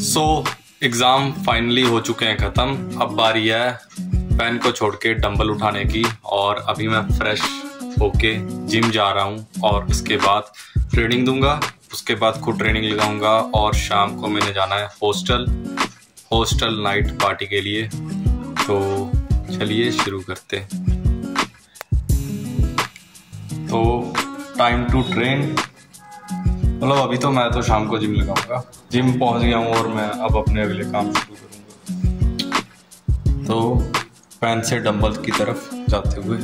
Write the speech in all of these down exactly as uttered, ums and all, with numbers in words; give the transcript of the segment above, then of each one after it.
सो exam finally हो चुके हैं ख़त्म। अब बारी है पेन को छोड़ के डंबल उठाने की, और अभी मैं फ्रेश होके जिम जा रहा हूँ और इसके बाद ट्रेनिंग दूंगा। उसके बाद खुद ट्रेनिंग लगाऊंगा और शाम को मैंने जाना है हॉस्टल हॉस्टल नाइट पार्टी के लिए। तो चलिए शुरू करते हैं। तो टाइम टू ट्रेन, मतलब अभी तो मैं तो शाम को जिम लगाऊंगा। जिम पहुंच गया हूँ और मैं अब अपने अगले काम शुरू करूंगा। तो पेन से डंबल की तरफ जाते हुए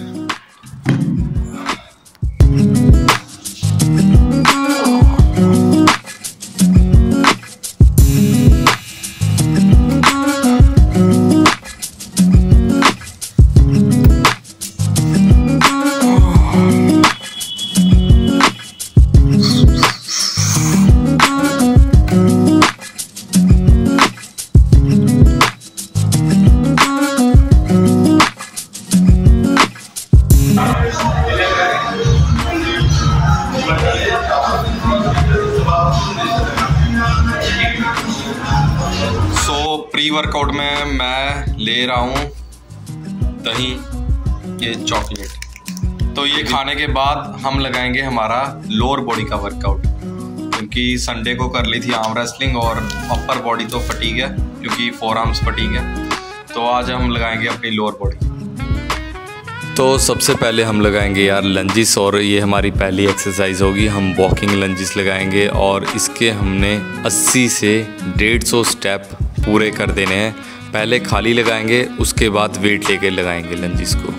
प्री वर्कआउट में मैं ले रहा हूँ दही, ये चॉकलेट। तो ये खाने के बाद हम लगाएंगे हमारा लोअर बॉडी का वर्कआउट, क्योंकि संडे को कर ली थी आर्म रेसलिंग और अपर बॉडी तो फटीग है क्योंकि फोर आर्म्स फटीग है। तो आज हम लगाएंगे अपनी लोअर बॉडी। तो सबसे पहले हम लगाएंगे यार लंजिस, और ये हमारी पहली एक्सरसाइज होगी। हम वॉकिंग लंजिस लगाएंगे और इसके हमने अस्सी से डेढ़ सौ स्टेप पूरे कर देने हैं। पहले खाली लगाएंगे, उसके बाद वेट लेके लगाएंगे लंजिस को।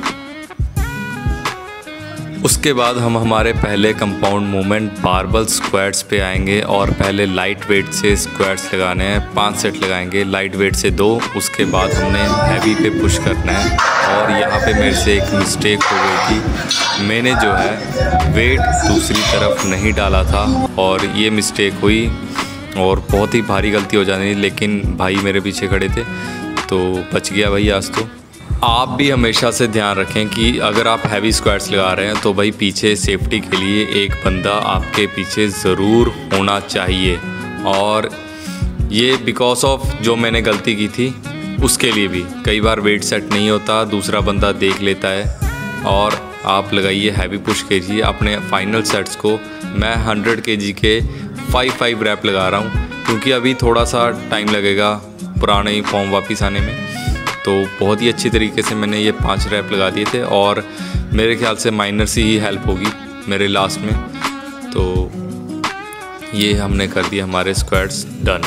उसके बाद हम हमारे पहले कंपाउंड मूवमेंट बारबल स्क्वाट्स पे आएंगे और पहले लाइट वेट से स्क्वाट्स लगाने हैं। पांच सेट लगाएंगे, लाइट वेट से दो। उसके बाद हमने हैवी पे पुश करना है। और यहाँ पे मेरे से एक मिस्टेक हो गई थी, मैंने जो है वेट दूसरी तरफ नहीं डाला था और ये मिस्टेक हुई और बहुत ही भारी गलती हो जानी। लेकिन भाई मेरे पीछे खड़े थे तो बच गया भाई आज। तो आप भी हमेशा से ध्यान रखें कि अगर आप हैवी स्क्वाट्स लगा रहे हैं तो भाई पीछे सेफ्टी के लिए एक बंदा आपके पीछे ज़रूर होना चाहिए। और ये बिकॉज ऑफ जो मैंने गलती की थी उसके लिए भी कई बार वेट सेट नहीं होता, दूसरा बंदा देख लेता है। और आप लगाइए, हैवी पुश कीजिए अपने फाइनल सेट्स को। मैं हंड्रेड के जी के फाइव फाइव रैप लगा रहा हूँ क्योंकि अभी थोड़ा सा टाइम लगेगा पुराने ही फॉर्म वापस आने में। तो बहुत ही अच्छी तरीके से मैंने ये पांच रैप लगा दिए थे और मेरे ख्याल से माइनर सी ही हेल्प होगी मेरे लास्ट में। तो ये हमने कर दिया हमारे स्क्वाट्स डन।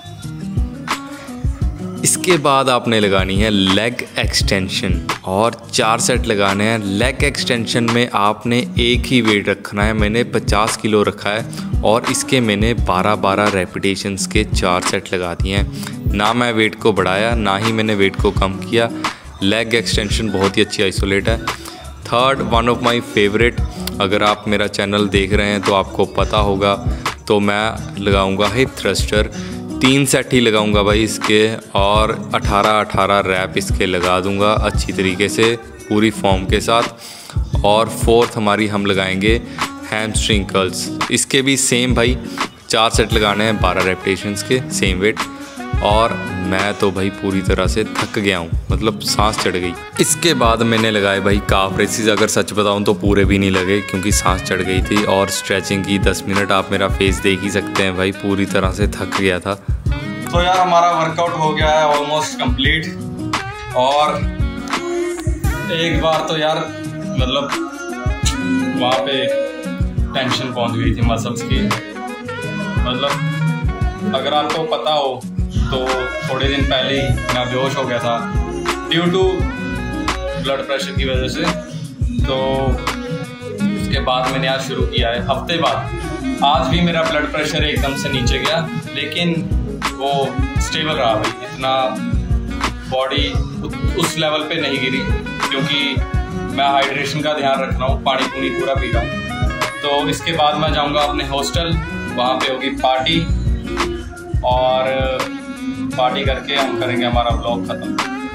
इसके बाद आपने लगानी है लेग एक्सटेंशन और चार सेट लगाने हैं। लेग एक्सटेंशन में आपने एक ही वेट रखना है। मैंने पचास किलो रखा है और इसके मैंने बारह बारह रेपिटेशंस के चार सेट लगा दिए हैं। ना मैं वेट को बढ़ाया ना ही मैंने वेट को कम किया। लेग एक्सटेंशन बहुत ही अच्छी आइसोलेट है। Third one of my favourite, अगर आप मेरा चैनल देख रहे हैं तो आपको पता होगा, तो मैं लगाऊंगा हिप थ्रस्टर। तीन सेट ही लगाऊंगा भाई इसके और अठारह अठारह रैप इसके लगा दूंगा अच्छी तरीके से पूरी फॉर्म के साथ। और फोर्थ हमारी हम लगाएंगे हैमस्ट्रिंग कर्ल्स। इसके भी सेम भाई चार सेट लगाने हैं बारह रेपिटेशंस के, सेम वेट। और मैं तो भाई पूरी तरह से थक गया हूँ, मतलब सांस चढ़ गई। इसके बाद मैंने लगाए भाई काफ रेसिस। अगर सच बताऊँ तो पूरे भी नहीं लगे क्योंकि सांस चढ़ गई थी। और स्ट्रेचिंग की दस मिनट, आप मेरा फेस देख ही सकते हैं भाई, पूरी तरह से थक गया था। तो यार हमारा वर्कआउट हो गया है ऑलमोस्ट कंप्लीट। और एक बार तो यार मतलब वहाँ पे टेंशन पहुँच गई थी मसल्स की। मतलब अगर आपको पता हो तो थोड़े दिन पहले ही मैं बेहोश हो गया था ड्यू टू ब्लड प्रेशर की वजह से। तो उसके बाद मैंने आज शुरू किया है हफ्ते बाद। आज भी मेरा ब्लड प्रेशर एकदम से नीचे गया, लेकिन वो स्टेबल रहा भाई। इतना बॉडी उस लेवल पे नहीं गिरी क्योंकि मैं हाइड्रेशन का ध्यान रख रहा हूँ, पानी पूनी पूरा पी रहा हूँ। तो इसके बाद मैं जाऊँगा अपने हॉस्टल, वहाँ पे होगी पार्टी और पार्टी करके हम करेंगे हमारा ब्लॉग ख़त्म।